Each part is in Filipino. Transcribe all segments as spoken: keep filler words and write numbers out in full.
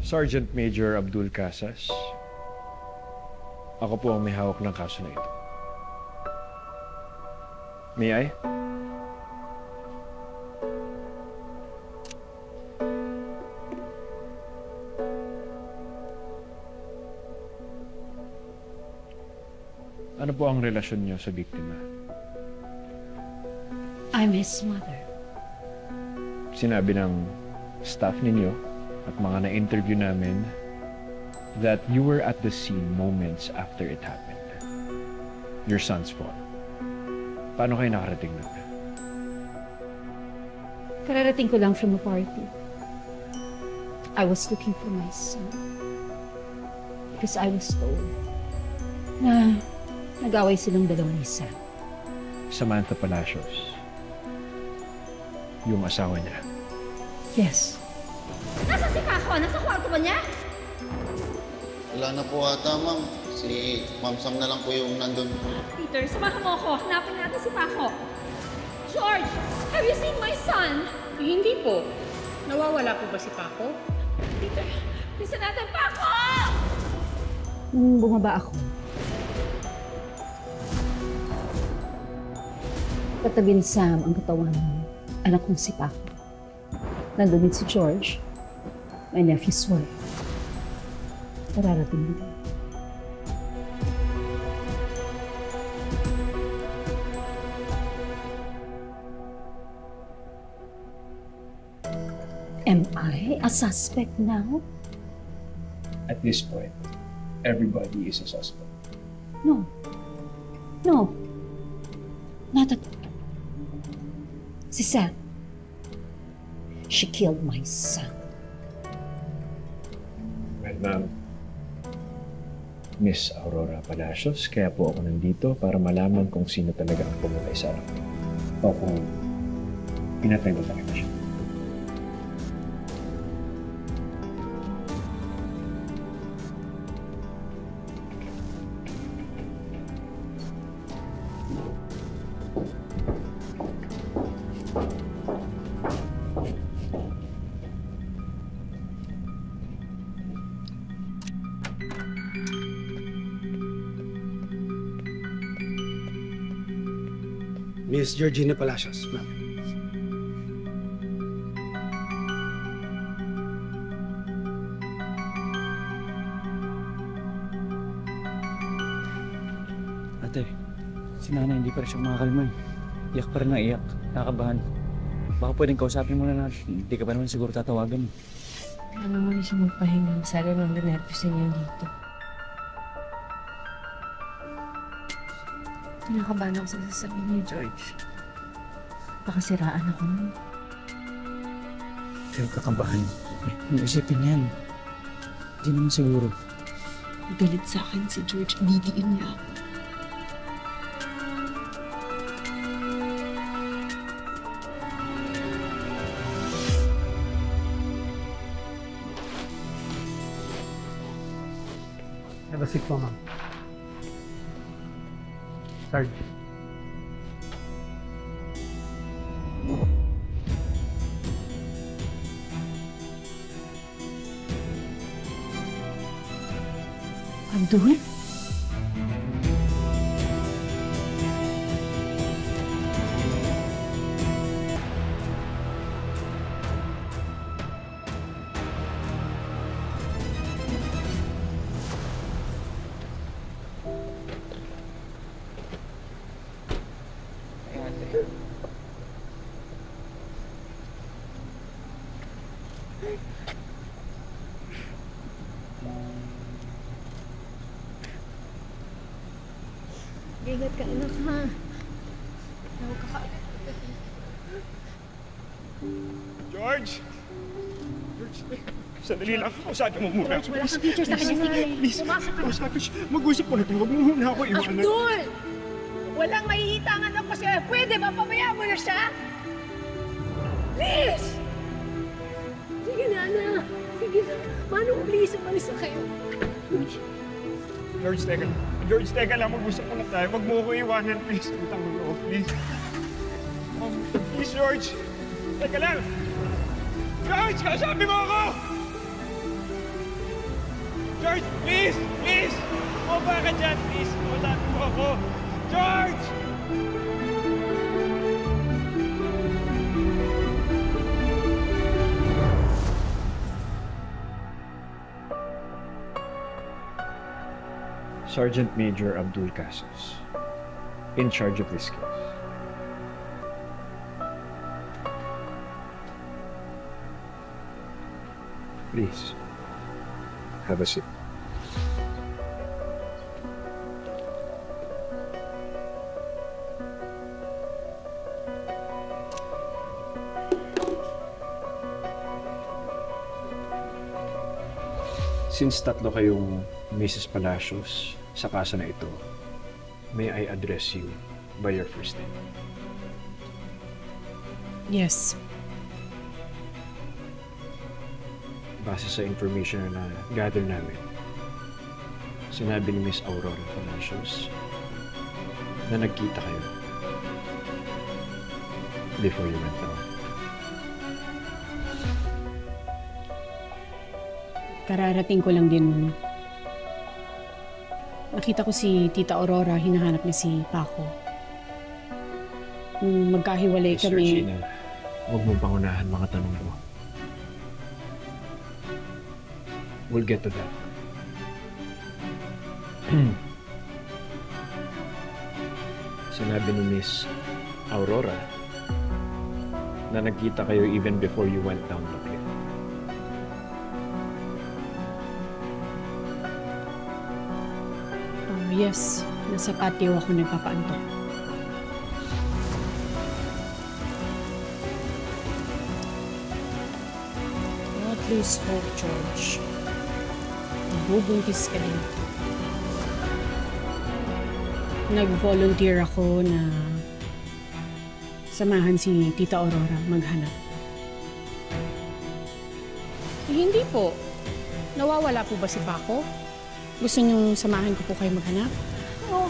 Sergeant Major Abdul Casas. Ako po ang may hawak ng kaso na ito. May I? Ano po ang relasyon niyo sa biktima? I'm his mother. Sinabi ng staff ninyo at mga na-interview namin that you were at the scene moments after it happened. Your son's fall. Paano kayo nakarating na? Kararating ko lang from a party. I was looking for my son. Because I was told na nag-away silang dalawang isa. Samantha Palacios. Yung asawa niya. Yes. Nasa si Paco? Nasa kwarto ba niya? Wala na po ata, ma'am. Si Ma'am Sam na lang po yung nandun. Peter, samahan mo ako. Hanapin natin si Paco. George, have you seen my son? Eh, hindi po. Nawawala po ba si Paco? Peter, listen natin, Paco! Nung bumaba ako, katabi ni Sam ang katawan ng anak kong si Paco. Nandun din si George, my nephew's wife. Pararating din. Am I a suspect now? At this point, everybody is a suspect. No. No. Not at all. Si Sam. She killed my son. Well, ma'am, Miss Aurora Palacios, kaya po ako nandito para malaman kung sino talaga ang pumatay sa anak ko. O kung pinatay mo talaga siya. Miss Georgina Palacios, ma'am. Ate, si Nanay hindi pa rin siya makakalma eh. Iyak pa rin na iyak, nakakabahan. Baka pwedeng kausapin mo na natin. Hindi ka pa naman siguro tatawagan eh. Ano mo na siya magpahinga? Sana nang nervous niya dito. Kinakabahan ako sa sasabihin ni George. Baka siraan ako nun. Pero kakabahan. May isipin yan. Hindi naman siguro. Galit sa akin si George. Bidiin niya ako. Have a seat po, ma'am. Sarge. Abdul? Ingat ka, anak, ha? Huwag ka kaagad. George! George, sandali lang. Kausapin mo muna. George, wala kang future sa kanya. Sige, please. pumasok ka. Kausapin siya. Mag-usap mo na tayo. Huwag mo muna ako iwanan. Abdul! Walang mahihitangan ako kasi pwede ba pabayaan mo na siya? Please! Sige na, anak. Sige na. Manong, please, umalis na kayo. George, George, teka. George, teka lang. Mag-usap mo na tayo. Huwag mo ako iwanan, please. Utang mo ako, please. Um, please, George. Teka lang. George, kausapin mo ako! George, please! Please! Bumaba ka dyan, please! Wala mo ako! George! Sergeant Major Abdul Casos, in charge of this case. Please, have a seat. Since tatlo kayong Missus Palacios sa kaso na ito, may I address you by your first name? Yes. Base sa information na gather namin, sinabi ni Miss Aurora Palacios na nagkita kayo before you went down. Kararating ko lang din. Nakita ko si Tita Aurora, hinahanap niya si Paco. Nung magkahiwalay Miss kami... Regina, huwag mong pangunahan mga tanong ko. We'll get to that. Sinabi ni Miss Aurora na nagkita kayo even before you went down the cliff. Oh, yes. Nasa patio ako nagpapaantok. Don't lose hope, George. Bubuntis ka din. Nag-volunteer ako na samahan si Tita Aurora maghanap. Eh, hindi po. Nawawala po ba si Paco? Gusto niyong samahan ko po kayo maghanap? Oo.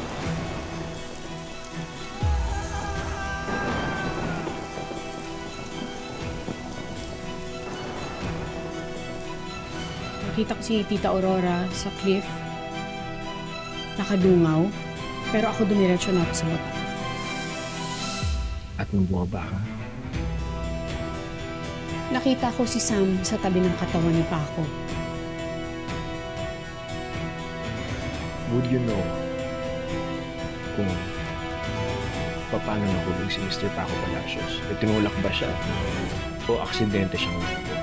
Nakita ko si Tita Aurora sa cliff. Nakadungaw. Pero ako dumiretso na ako sa baba. At nung bumaba ka, Nakita ko si Sam sa tabi ng katawan ni Paco. would you know kung paano nahulog si Mister Paco Palacios? E tinulak ba siya? O aksidente siyang nahulog?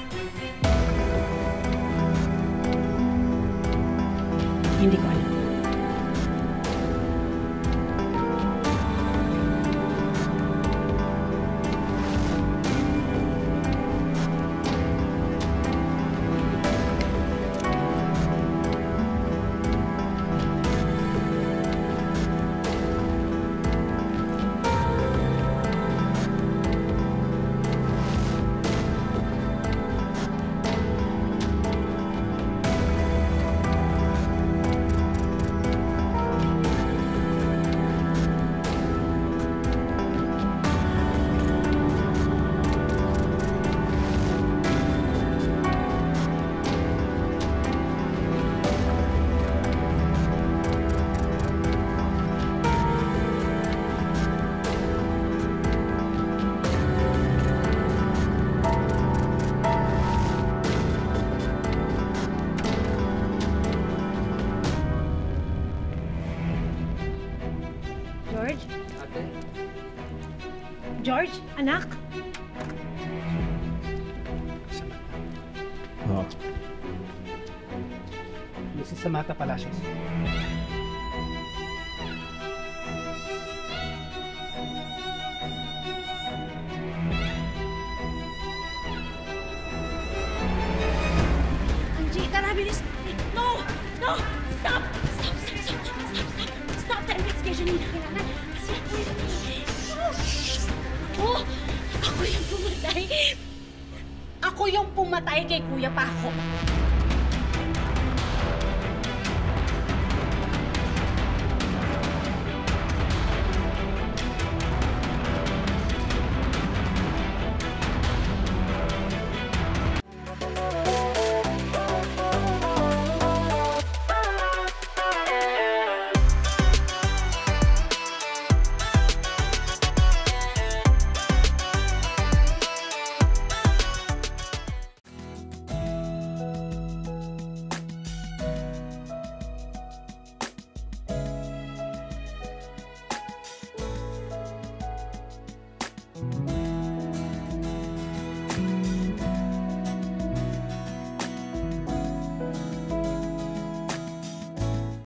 Hindi ko alam. George? George, anak? Oo. Missus Samantha Palacios. Angie, tara, bilis! No! No! Stop! Stop! Stop! Stop! Stop! Stop! Stop the investigation! Hindi na kailangan. Kasi ako yung... Ako! Ako yung pumatay! Ako yung pumatay kay Kuya Paco!